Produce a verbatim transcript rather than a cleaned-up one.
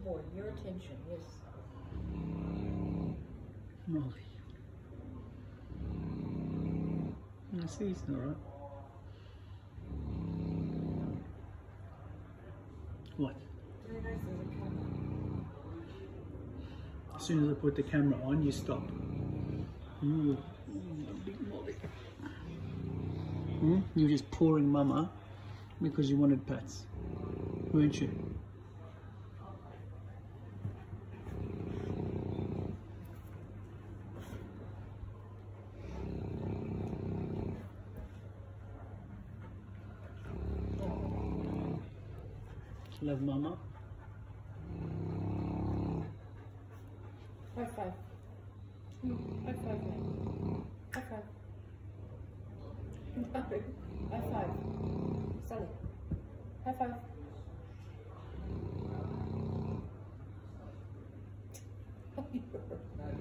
boy. Your attention, yes. Molly. I see he's alright. What? Very nice as a camera. As soon as I put the camera on, you stop. Ooh, big Molly. Hmm? You were just pouring Mumma because you wanted pets, weren't you? Love Mumma. High five. High five, man. High five. High five. Sully. High five.